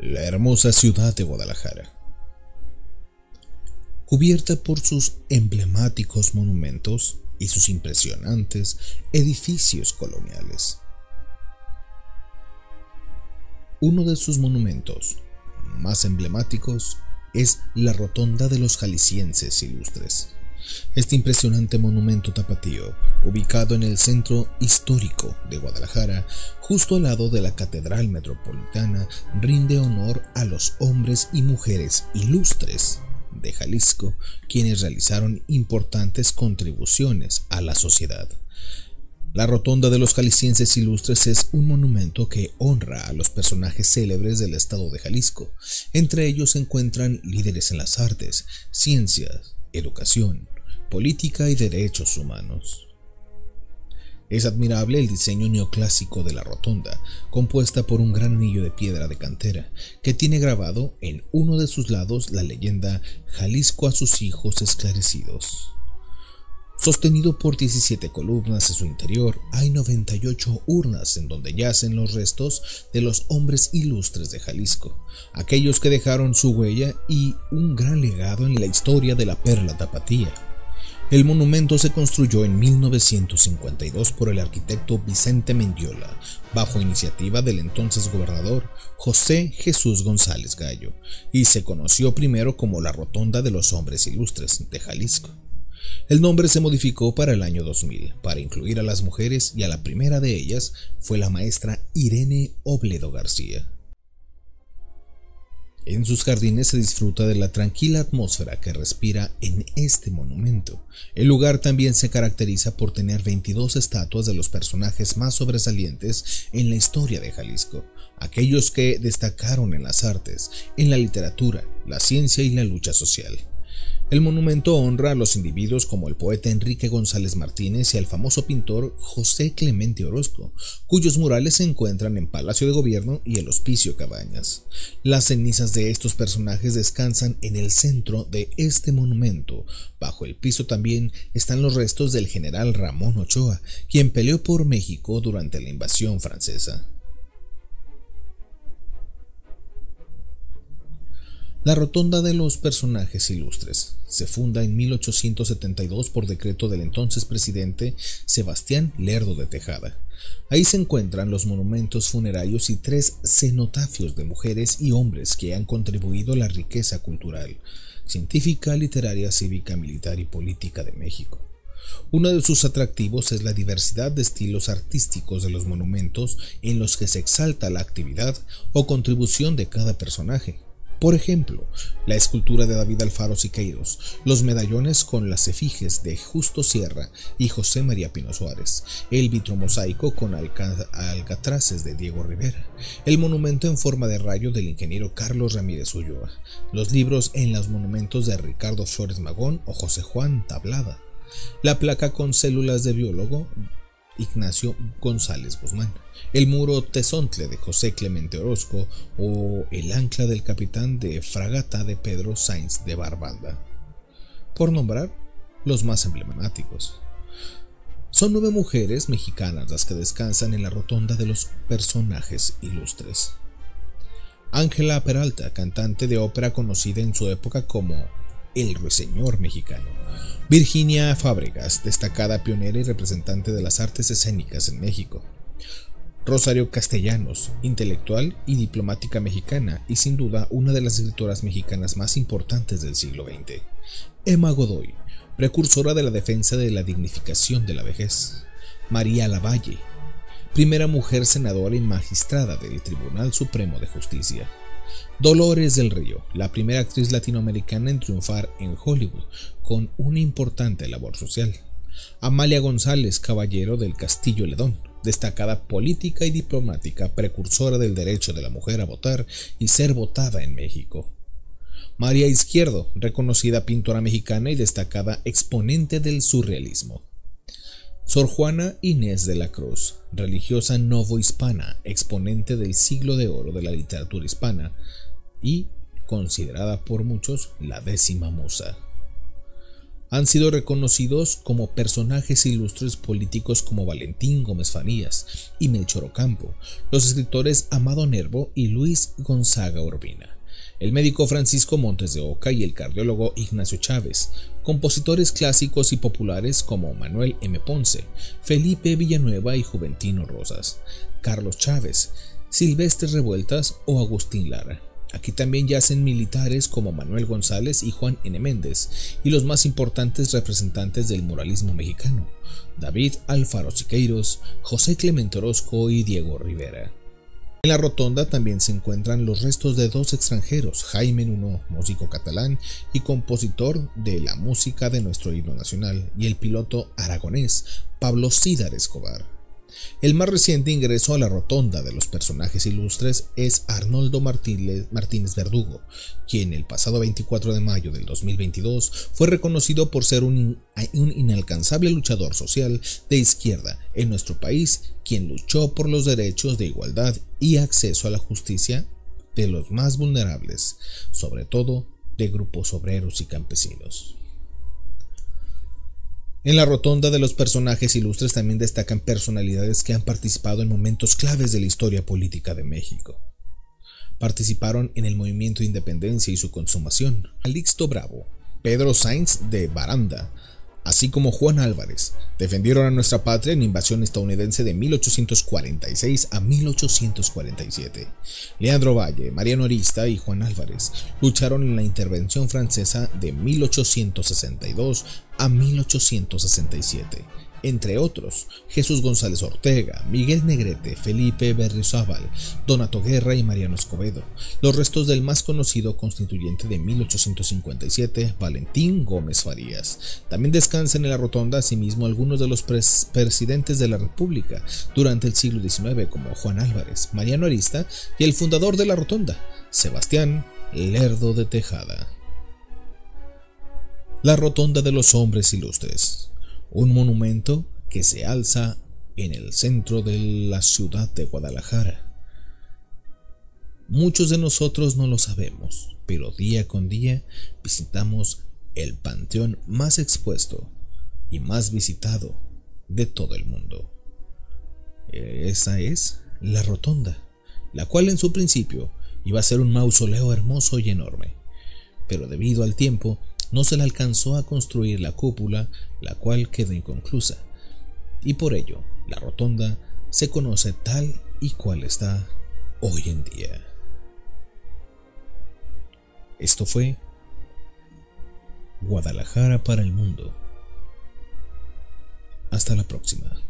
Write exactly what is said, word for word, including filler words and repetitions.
La hermosa ciudad de Guadalajara, cubierta por sus emblemáticos monumentos y sus impresionantes edificios coloniales. Uno de sus monumentos más emblemáticos es la Rotonda de los Jaliscienses Ilustres. Este impresionante monumento tapatío, ubicado en el centro histórico de Guadalajara, justo al lado de la Catedral Metropolitana, rinde honor a los hombres y mujeres ilustres de Jalisco, quienes realizaron importantes contribuciones a la sociedad. La Rotonda de los Jaliscienses Ilustres es un monumento que honra a los personajes célebres del estado de Jalisco. Entre ellos se encuentran líderes en las artes, ciencias, educación, política y derechos humanos. Es admirable el diseño neoclásico de la rotonda, compuesta por un gran anillo de piedra de cantera, que tiene grabado en uno de sus lados la leyenda Jalisco a sus hijos esclarecidos. Sostenido por diecisiete columnas en su interior, hay noventa y ocho urnas en donde yacen los restos de los hombres ilustres de Jalisco, aquellos que dejaron su huella y un gran legado en la historia de la perla tapatía. El monumento se construyó en mil novecientos cincuenta y dos por el arquitecto Vicente Mendiola, bajo iniciativa del entonces gobernador José Jesús González Gallo, y se conoció primero como la Rotonda de los Hombres Ilustres de Jalisco. El nombre se modificó para el año dos mil, para incluir a las mujeres, y a la primera de ellas fue la maestra Irene Obledo García. En sus jardines se disfruta de la tranquila atmósfera que respira en este monumento. El lugar también se caracteriza por tener veintidós estatuas de los personajes más sobresalientes en la historia de Jalisco, aquellos que destacaron en las artes, en la literatura, la ciencia y la lucha social. El monumento honra a los individuos como el poeta Enrique González Martínez y al famoso pintor José Clemente Orozco, cuyos murales se encuentran en Palacio de Gobierno y el Hospicio Cabañas. Las cenizas de estos personajes descansan en el centro de este monumento. Bajo el piso también están los restos del general Ramón Ochoa, quien peleó por México durante la invasión francesa. La Rotonda de los Personajes Ilustres se funda en mil ochocientos setenta y dos por decreto del entonces presidente Sebastián Lerdo de Tejada. Ahí se encuentran los monumentos funerarios y tres cenotafios de mujeres y hombres que han contribuido a la riqueza cultural, científica, literaria, cívica, militar y política de México. Uno de sus atractivos es la diversidad de estilos artísticos de los monumentos en los que se exalta la actividad o contribución de cada personaje. Por ejemplo, la escultura de David Alfaro Siqueiros, los medallones con las efigies de Justo Sierra y José María Pino Suárez, el vitromosaico con alcatraces de Diego Rivera, el monumento en forma de rayo del ingeniero Carlos Ramírez Ulloa, los libros en los monumentos de Ricardo Flores Magón o José Juan Tablada, la placa con células de biólogo Ignacio González Guzmán, el muro Tezontle de José Clemente Orozco o el ancla del capitán de fragata de Pedro Sainz de Barbalda, por nombrar los más emblemáticos. Son nueve mujeres mexicanas las que descansan en la Rotonda de los Personajes Ilustres. Ángela Peralta, cantante de ópera conocida en su época como el ruiseñor mexicano. Virginia Fábregas, destacada pionera y representante de las artes escénicas en México. Rosario Castellanos, intelectual y diplomática mexicana y sin duda una de las escritoras mexicanas más importantes del siglo veinte. Emma Godoy, precursora de la defensa de la dignificación de la vejez. María Lavalle, primera mujer senadora y magistrada del Tribunal Supremo de Justicia. Dolores del Río, la primera actriz latinoamericana en triunfar en Hollywood con una importante labor social. Amalia González Caballero del Castillo Ledón, destacada política y diplomática, precursora del derecho de la mujer a votar y ser votada en México. María Izquierdo, reconocida pintora mexicana y destacada exponente del surrealismo. Sor Juana Inés de la Cruz, religiosa novohispana, exponente del siglo de oro de la literatura hispana y considerada por muchos la décima musa. Han sido reconocidos como personajes ilustres políticos como Valentín Gómez Farías y Melchor Ocampo, los escritores Amado Nervo y Luis Gonzaga Urbina, el médico Francisco Montes de Oca y el cardiólogo Ignacio Chávez, compositores clásicos y populares como Manuel M. Ponce, Felipe Villanueva y Juventino Rosas, Carlos Chávez, Silvestre Revueltas o Agustín Lara. Aquí también yacen militares como Manuel González y Juan N. Méndez, y los más importantes representantes del muralismo mexicano, David Alfaro Siqueiros, José Clemente Orozco y Diego Rivera. En la rotonda también se encuentran los restos de dos extranjeros, Jaime Nuno, músico catalán y compositor de la música de nuestro himno nacional, y el piloto aragonés Pablo Cídar Escobar. El más reciente ingreso a la rotonda de los personajes ilustres es Arnoldo Martínez Verdugo, quien el pasado veinticuatro de mayo del dos mil veintidós fue reconocido por ser un, un inalcanzable luchador social de izquierda en nuestro país, quien luchó por los derechos de igualdad y acceso a la justicia de los más vulnerables, sobre todo de grupos obreros y campesinos. En la rotonda de los personajes ilustres también destacan personalidades que han participado en momentos claves de la historia política de México. Participaron en el movimiento de independencia y su consumación, Calixto Bravo, Pedro Sainz de Baranda, así como Juan Álvarez, defendieron a nuestra patria en la invasión estadounidense de mil ochocientos cuarenta y seis a mil ochocientos cuarenta y siete. Leandro Valle, Mariano Arista y Juan Álvarez lucharon en la intervención francesa de mil ochocientos sesenta y dos a mil ochocientos sesenta y siete. Entre otros, Jesús González Ortega, Miguel Negrete, Felipe Berriozábal, Donato Guerra y Mariano Escobedo, los restos del más conocido constituyente de mil ochocientos cincuenta y siete, Valentín Gómez Farías. También descansan en la rotonda asimismo algunos de los pres presidentes de la República durante el siglo diecinueve, como Juan Álvarez, Mariano Arista y el fundador de la rotonda, Sebastián Lerdo de Tejada. La rotonda de los hombres ilustres. Un monumento que se alza en el centro de la ciudad de Guadalajara. Muchos de nosotros no lo sabemos, pero día con día visitamos el panteón más expuesto y más visitado de todo el mundo. Esa es la rotonda, la cual en su principio iba a ser un mausoleo hermoso y enorme, pero debido al tiempo no se le alcanzó a construir la cúpula, la cual quedó inconclusa, y por ello la rotonda se conoce tal y cual está hoy en día. Esto fue Guadalajara para el mundo. Hasta la próxima.